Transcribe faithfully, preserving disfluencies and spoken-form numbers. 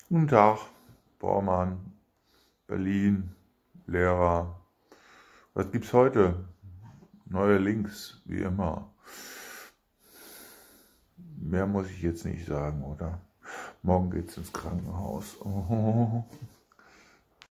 Guten Tag, Baumann, Berlin, Lehrer. Was gibt's heute? Neue Links, wie immer. Mehr muss ich jetzt nicht sagen, oder? Morgen geht's ins Krankenhaus. Oh.